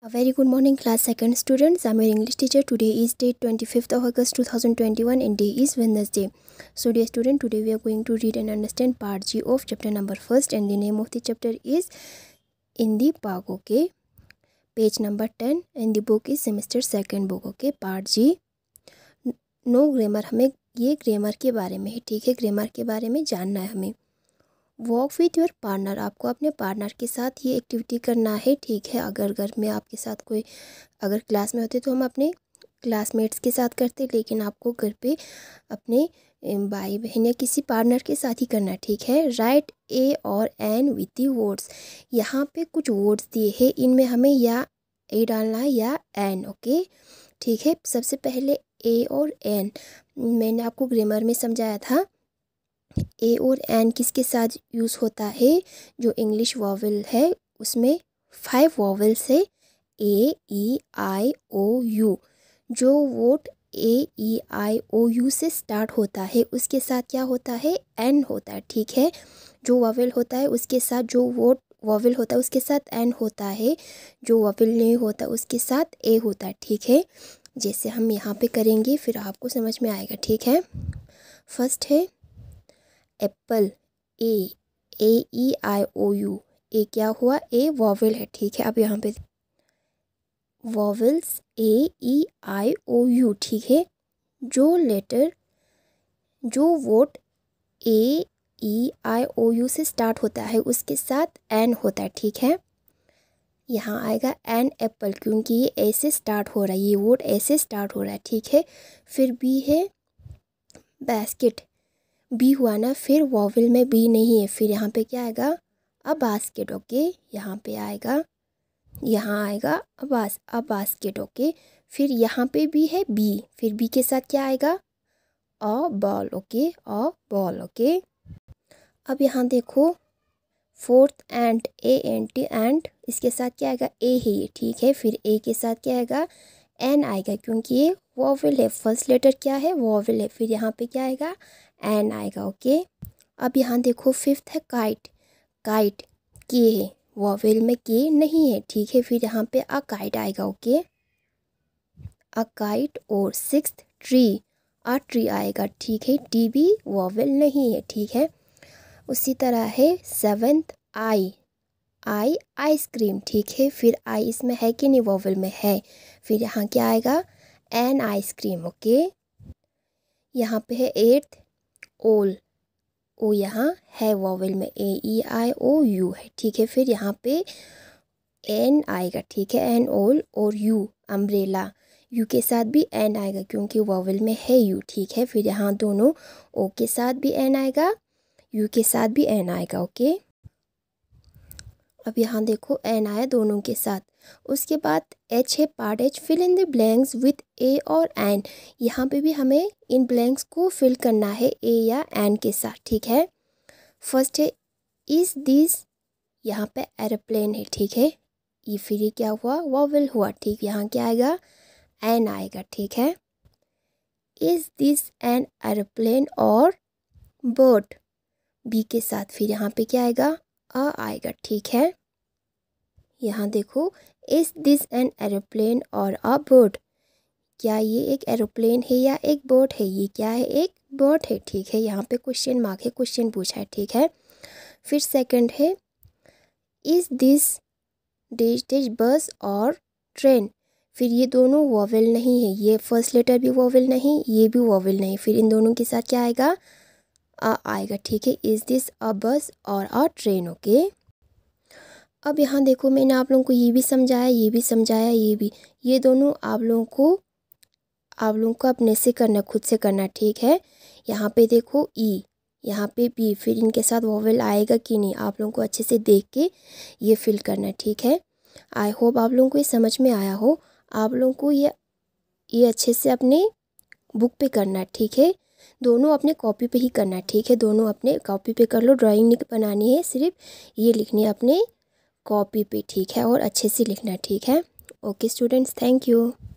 A very good morning, class second students. I'm your English teacher. Today is date 25th of August 2021 and day is Wednesday. So dear student, today we are going to read and understand part G of chapter number 1st, and the name of the chapter is In the Park. Okay, page number 10 and the book is semester second book. Okay, part G. No grammar, हमें ये grammar के बारे में है, ठीक है, grammar के बारे में जानना है हमें। वॉक विथ योर पार्टनर, आपको अपने पार्टनर के साथ ये एक्टिविटी करना है, ठीक है। अगर घर में आपके साथ कोई अगर क्लास में होते तो हम अपने क्लासमेट्स के साथ करते, लेकिन आपको घर पे अपने भाई बहन या किसी पार्टनर के साथ ही करना, ठीक है। राइट ए और एन विथ दी वर्ड्स, यहाँ पे कुछ वर्ड्स दिए हैं, इनमें हमें या ए डालना है या एन। ओके, ठीक है। सबसे पहले ए और एन, मैंने आपको ग्रामर में समझाया था ए और एन किसके साथ यूज़ होता है। जो इंग्लिश वॉवल है उसमें 5 वॉवल्स है, A E I O U. जो word A E I O U से स्टार्ट होता है उसके साथ क्या होता है, एन होता है, ठीक है। जो वॉवल होता है उसके साथ, जो वर्ड वॉवल होता है उसके साथ एन होता है, जो वॉवल नहीं होता उसके साथ ए होता है, ठीक है। जैसे हम यहाँ पे करेंगे फिर आपको समझ में आएगा, ठीक है। फर्स्ट है Apple, A E I O you. ए क्या हुआ, ए वॉवल है, ठीक है। अब यहाँ पे vowels A E I O you, ठीक है। जो लेटर, जो word A E I O U से स्टार्ट होता है उसके साथ एन होता है, ठीक है। यहाँ आएगा एन एप्पल, क्योंकि ये ए से स्टार्ट हो रहा है, ये वर्ड ए से स्टार्ट हो रहा है, ठीक है। फिर बी है बास्केट, बी हुआ ना, फिर वॉवल में बी नहीं है, फिर यहाँ पे क्या आएगा, अ बास्केट। ओके, यहाँ पे आएगा, यहाँ आएगा अ बास्केट। ओके, फिर यहाँ पे भी है बी, फिर बी के साथ क्या आएगा, a ball. Okay, a ball. Okay, अब यहाँ देखो fourth ant, A N T ant, इसके साथ क्या आएगा, ए है ये, ठीक है। फिर ए के साथ क्या आएगा, एन आएगा, क्योंकि ये वॉवल है, फर्स्ट लेटर क्या है, वॉवल है। फिर यहाँ पे क्या आएगा, एन आएगा। ओके, अब यहाँ देखो फिफ्थ है काइट, काइट के है, वॉवल में के नहीं है, ठीक है। फिर यहाँ पे अ काइट आएगा। ओके, अ काइट। और सिक्स्थ ट्री, अ ट्री आएगा, ठीक है। टी भी वॉवल नहीं है, ठीक है। उसी तरह है सेवेंथ आई, आई आइसक्रीम, ठीक है। फिर आई इसमें है कि नहीं, वॉवल में है, फिर यहाँ क्या आएगा, एन आइसक्रीम। ओके, यहाँ पे है एट्थ ओल, ओ यहाँ है वॉवल में, ए ई आई ओ यू है, ठीक है। फिर यहाँ पे एन आएगा, ठीक है, एन ओल। और यू अम्ब्रेला, यू के साथ भी एन आएगा क्योंकि वॉवल में है यू, ठीक है। फिर यहाँ दोनों ओ के साथ भी एन आएगा, यू के साथ भी एन आएगा। ओके, अब यहाँ देखो एन आया दोनों के साथ। उसके बाद एच है part H, fill in the blanks with A और एन। यहाँ पे भी हमें इन ब्लैंक्स को फिल करना है ए या एन के साथ, ठीक है। फर्स्ट है इज दिस, यहाँ पे एरोप्लेन है, ठीक है। ये फिर ये क्या हुआ, वॉवल हुआ, ठीक। यहाँ क्या आएगा, एन आएगा, ठीक है। इज दिस एन एरोप्लेन और बर्ड, बी के साथ, फिर यहाँ पे क्या आएगा, अ आएगा, ठीक है। यहाँ देखो इज दिस एन एरोप्लेन और अ बर्ड, क्या ये एक एरोप्लेन है या एक बर्ड है, ये क्या है, एक बर्ड है, ठीक है। यहाँ पे क्वेश्चन मार्क है, क्वेश्चन पूछा है, ठीक है। फिर सेकंड है इज दिस डैश डैश बस और ट्रेन, फिर ये दोनों वॉवल नहीं है, ये फर्स्ट लेटर भी वॉवल नहीं, ये भी वॉवल नहीं, फिर इन दोनों के साथ क्या आएगा, अ आएगा, ठीक है। इज दिस अ बस और अ ट्रेन। ओके, अब यहाँ देखो मैंने आप लोगों को ये भी समझाया, ये भी समझाया, ये भी, ये दोनों आप लोगों को अपने से करना, खुद से करना, ठीक है। यहाँ पे देखो ई, यहाँ पे बी, फिर इनके साथ वॉवल आएगा कि नहीं, आप लोगों को अच्छे से देख के ये फिल करना, ठीक है। आई होप आप लोगों को ये समझ में आया हो। आप लोगों को ये अच्छे से अपने बुक पे करना, ठीक है। दोनों अपने कॉपी पे ही करना, ठीक है। दोनों अपने कॉपी पे कर लो, ड्राइंग नहीं बनानी है, सिर्फ ये लिखनी है अपने कॉपी पे, ठीक है। और अच्छे से लिखना, ठीक है। Okay students, thank you.